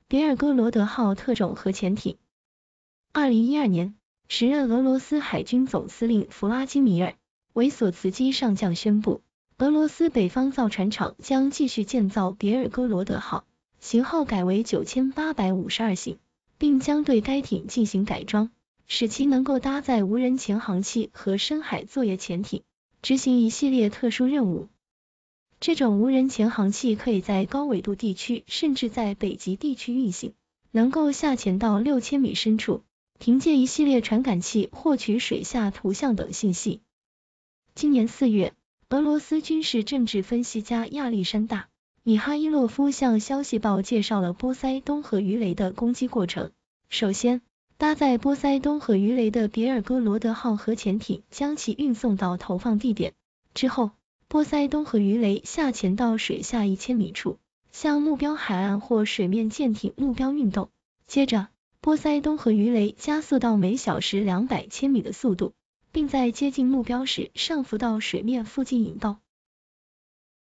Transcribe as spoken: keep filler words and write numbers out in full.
别尔哥罗德号特种核潜艇。二零一二年，时任俄罗斯海军总司令弗拉基米尔·韦索茨基上将宣布，俄罗斯北方造船厂将继续建造别尔哥罗德号，型号改为九千八百五十二型，并将对该艇进行改装，使其能够搭载无人潜航器和深海作业潜艇，执行一系列特殊任务。这种无人潜航器可以在高纬度地区甚至在北极地区运行，能够下潜到六千米深处，凭借一系列传感器获取水下图像等信息。今年四月，俄罗斯军事政治分析家亚历山大·米哈伊洛夫向消息报介绍了波塞冬核鱼雷的攻击过程。首先，搭载波塞冬核鱼雷的别尔哥罗德号核潜艇将其运送到投放地点，之后波塞冬核鱼雷下潜到水下一千米处，向目标海岸或水面舰艇目标运动。接着，波塞冬核鱼雷加速到每小时两百千米的速度，并在接近目标时上浮到水面附近引爆。